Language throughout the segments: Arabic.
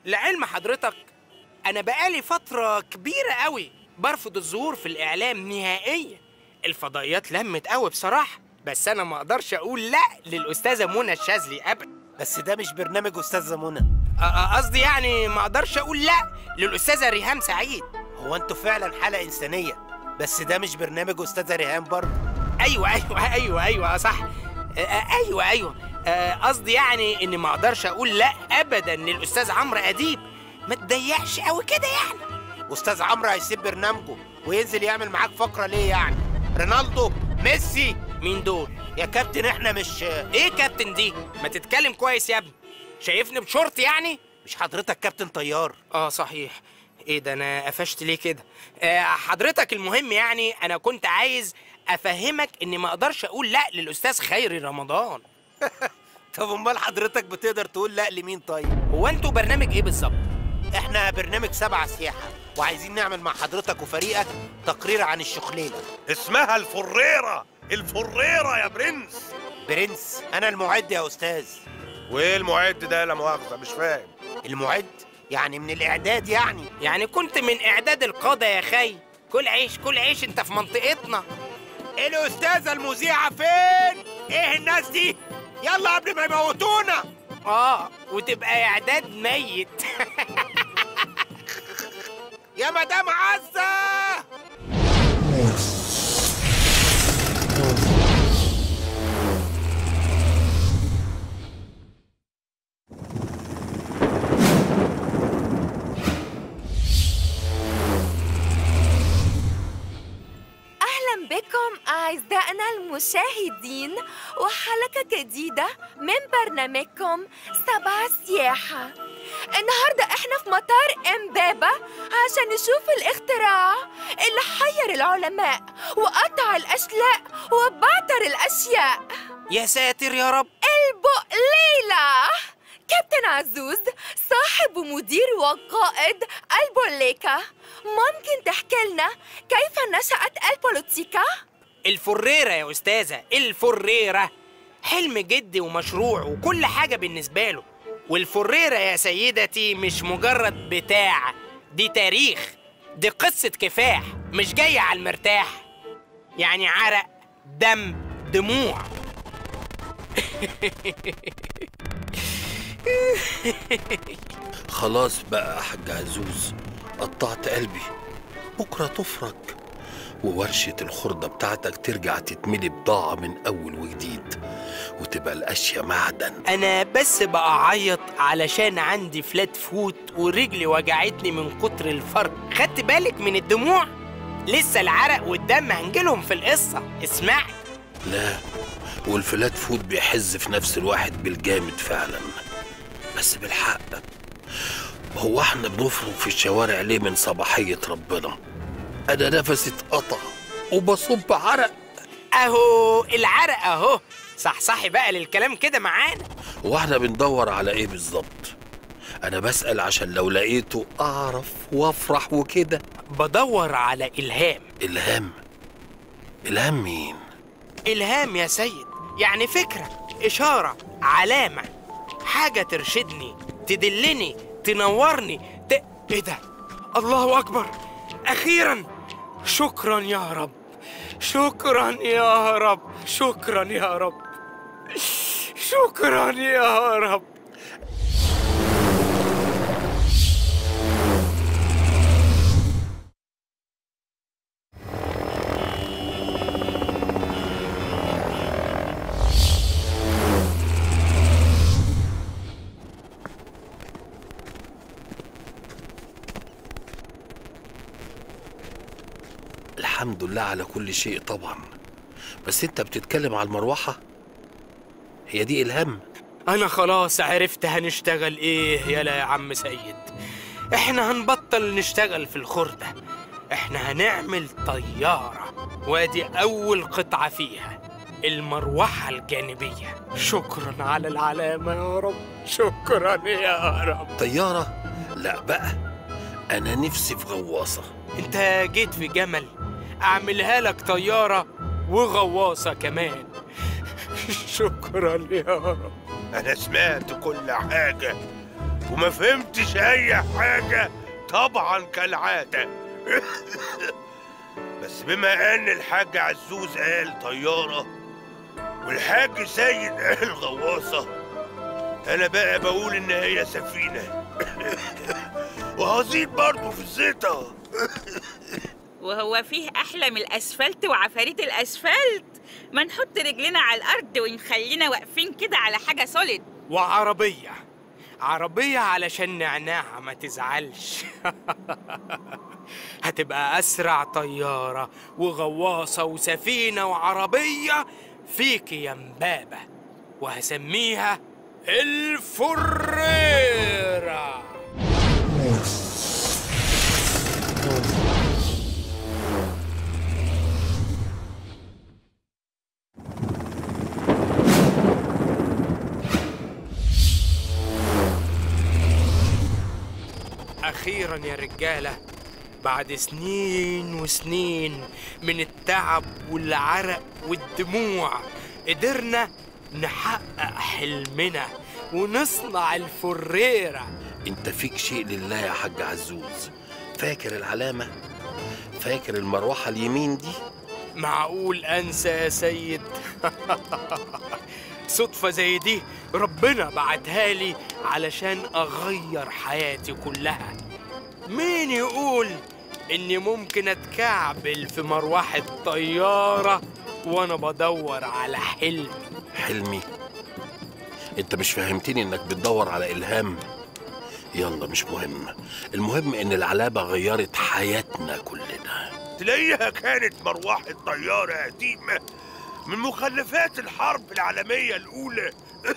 لعلم حضرتك أنا بقالي فترة كبيرة قوي برفض الظهور في الإعلام نهائيا. الفضائيات لمت قوي بصراحة، بس أنا ما أقدرش أقول لأ للأستاذة منى الشاذلي أبدا. بس ده مش برنامج أستاذة منى. قصدي يعني ما أقدرش أقول لأ للأستاذة ريهام سعيد. هو أنتوا فعلا حالة إنسانية، بس ده مش برنامج أستاذة ريهام برضه. أيوة صح. أيوة قصدي يعني إني ما أقدرش أقول لأ أبدا للأستاذ عمرو أديب. ما تضيقش قوي كده يعني. أستاذ عمرو هيسيب برنامجه وينزل يعمل معاك فقرة ليه يعني؟ رونالدو؟ ميسي؟ مين دول؟ يا كابتن احنا مش... ايه كابتن دي؟ ما تتكلم كويس يا ابني. شايفني بشورت يعني؟ مش حضرتك كابتن طيار؟ صحيح. ايه ده انا قفشت ليه كده؟ حضرتك المهم يعني انا كنت عايز افهمك اني ما اقدرش اقول لا للاستاذ خيري رمضان. طب امال حضرتك بتقدر تقول لا لمين طيب؟ هو انتوا برنامج ايه بالظبط؟ احنا برنامج 7 سياحة، وعايزين نعمل مع حضرتك وفريقك تقرير عن الشخليلة. اسمها الفريرة. الفريرة يا برنس. برنس؟ انا المعد يا استاذ. وايه المعد ده؟ لا مؤاخذة مش فاهم. المعد يعني من الاعداد يعني كنت من اعداد القادة يا خي. كل عيش كل عيش، انت في منطقتنا. الاستاذة المذيعة فين؟ ايه الناس دي؟ يلا قبل ما يموتونا. وتبقى اعداد ميت. يا مدام عزة. أهلا بكم أعزائنا المشاهدين وحلقة جديدة من برنامجكم 7 سياحة. النهاردة احنا في مطار امبابة عشان نشوف الاختراع اللي حير العلماء وقطع الأشلاء وبعتر الأشياء. يا ساتر يا رب. البقليلة. كابتن عزوز صاحب ومدير وقائد البوليكا، ممكن تحكي لنا كيف نشأت البوليتيكا؟ الفريرة يا أستاذة، الفريرة حلم جدي ومشروع وكل حاجة بالنسبة له. والفريرة يا سيدتي مش مجرد بتاع، دي تاريخ، دي قصة كفاح مش جاية على المرتاح. يعني عرق، دم، دموع. خلاص بقى يا حاج عزوز، قطعت قلبي. بكرة تفرج وورشة الخردة بتاعتك ترجع تتملي بضاعة من أول وجديد، وتبقى الأشياء معدن. أنا بس بقى أعيط علشان عندي فلات فوت ورجلي وجعتني من كتر الفرق. خدت بالك من الدموع؟ لسه العرق والدم هنجيلهم في القصة، اسمعي. لا، والفلات فوت بيحز في نفس الواحد بالجامد فعلا. بس بالحق، هو احنا بنفرق في الشوارع ليه من صباحية ربنا؟ أنا نفسي اتقطع وبصب عرق. أهو العرق أهو. صحصحي بقى للكلام كده معانا. واحنا بندور على إيه بالظبط؟ أنا بسأل عشان لو لقيته أعرف وأفرح وكده. بدور على إلهام. إلهام؟ إلهام مين؟ إلهام يا سيد، يعني فكرة، إشارة، علامة، حاجة ترشدني، تدلني، تنورني، إيه ده؟ الله أكبر! أخيراً! شكراً يا رب، شكراً يا رب، شكراً يا رب، شكراً يا رب. الحمد لله على كل شيء طبعا، بس انت بتتكلم على المروحة؟ هي دي إلهام؟ أنا خلاص عرفت هنشتغل إيه يا عم سيد. إحنا هنبطل نشتغل في الخردة، إحنا هنعمل طيارة، وادي أول قطعة فيها، المروحة الجانبية. شكرا على العلامة يا رب، شكرا يا رب. طيارة؟ لا بقى، أنا نفسي في غواصة. أنت جيت في جمل، أعملها لك طيارة وغواصة كمان. شكرا يا رب. أنا سمعت كل حاجة، وما فهمتش اي حاجة طبعا كالعادة. بس بما ان الحاج عزوز قال طيارة والحاج سيد قال غواصة، انا بقى بقول ان هي سفينة. وهزيد برضه في الزيطة. وهو فيه أحلى من الأسفلت وعفاريت الأسفلت؟ ما نحط رجلنا على الأرض ونخلينا واقفين كده على حاجة سوليد. وعربية، عربية علشان نعناع ما تزعلش. هتبقى أسرع طيارة وغواصة وسفينة وعربية فيكي يا مبابة، وهسميها الفريرة. أخيراً يا رجالة، بعد سنين وسنين من التعب والعرق والدموع قدرنا نحقق حلمنا ونصنع الفريرة. انت فيك شيء لله يا حاج عزوز. فاكر العلامة؟ فاكر المروحة اليمين دي؟ معقول أنسى يا سيد؟ صدفة زي دي ربنا بعتها لي علشان أغير حياتي كلها. مين يقول إني ممكن أتكعبل في مروحة طيارة وأنا بدور على حلمي؟ حلمي؟ انت مش فهمتني انك بتدور على إلهام؟ يلا مش مهم، المهم ان العلامة غيرت حياتنا كلنا. تلاقيها كانت مروحة طيارة قديمة من مخلفات الحرب العالمية الأولى.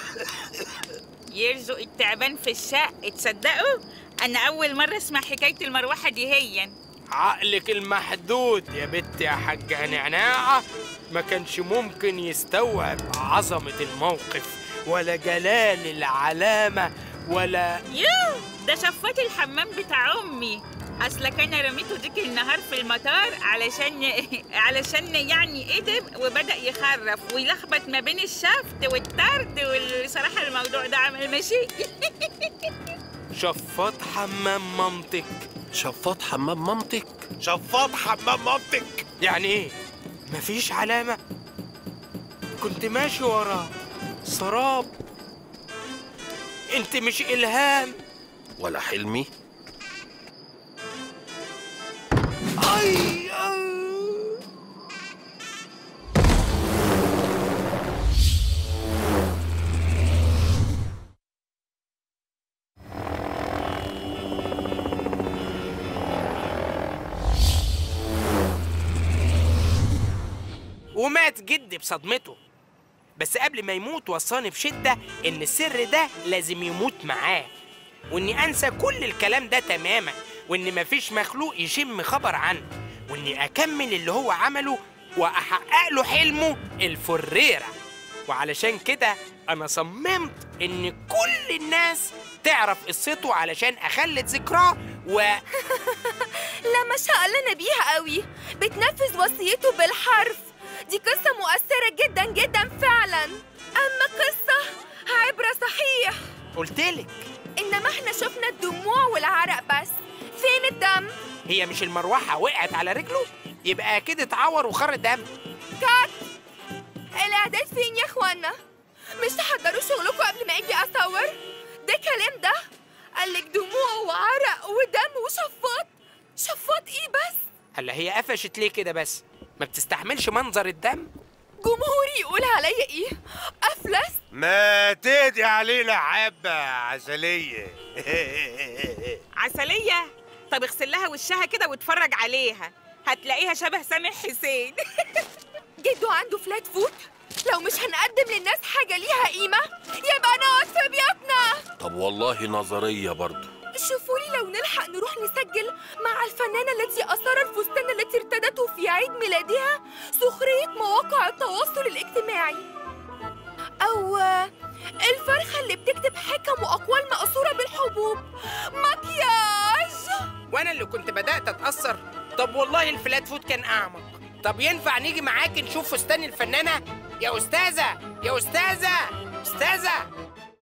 يرزق التعبان في الشق، تصدقوا؟ أنا أول مرة أسمع حكاية المروحة دي. هي عقلك المحدود يا بنت يا حاجة نعناعة ما كانش ممكن يستوعب عظمة الموقف ولا جلال العلامة ولا ده شفاط الحمام بتاع أمي. أصلك أنا رميته ديك النهار في المطار علشان يعني قدم وبدأ يخرف ويلخبط ما بين الشفط والطرد، والصراحة الموضوع ده عمل ماشي. شفاط حمام مامتك. شفاط حمام مامتك؟ شفاط حمام مامتك يعني ايه؟ مفيش علامة؟ كنت ماشي ورا سراب. انت مش إلهام ولا حلمي؟ أي ومات جدي بصدمته، بس قبل ما يموت وصاني بشدة إن السر ده لازم يموت معاه، وإني أنسى كل الكلام ده تماماً، وإن مفيش مخلوق يشم خبر عنه، وإني أكمل اللي هو عمله وأحقق له حلمه الفريرة. وعلشان كده أنا صممت إن كل الناس تعرف قصته علشان أخلد ذكراه لا ما شاء الله نبيهة قوي، بتنفذ وصيته بالحرف. دي قصة مؤثرة جدا جدا فعلا، أما قصة عبرة صحيح. قلتلك إنما احنا شفنا الدموع والعرق بس، فين الدم؟ هي مش المروحة وقعت على رجله؟ يبقى أكيد اتعور وخر دم. كات، الإعداد فين يا إخوانا؟ مش تحضروا شغلكم قبل ما أجي أصور؟ ده كلام ده؟ قالك دموع وعرق ودم وشفاط. شفاط إيه بس؟ هلا هي قفشت ليه كده بس؟ ما بتستحملش منظر الدم؟ جمهوري يقول عليا إيه؟ أفلس؟ ما تهدي علينا حبة عسلية. عسلية؟ طب اغسل لها وشها كده واتفرج عليها، هتلاقيها شبه سامح حسين. جدو عنده فلات فوت؟ لو مش هنقدم للناس حاجة ليها قيمة يبقى نقعد في بيوتنا. طب والله نظرية برضو. شوفوا لي لو نلحق نروح نسجل مع الفنانة التي أثار الفستان التي ارتدته في عيد ميلادها سخرية مواقع التواصل الاجتماعي، أو الفرخة اللي بتكتب حكم وأقوال مأثورة بالحبوب. مكياج. وأنا اللي كنت بدأت أتأثر. طب والله الفلات فوت كان أعمق. طب ينفع نيجي معاك نشوف فستان الفنانة؟ يا أستاذة، يا أستاذة، أستاذة.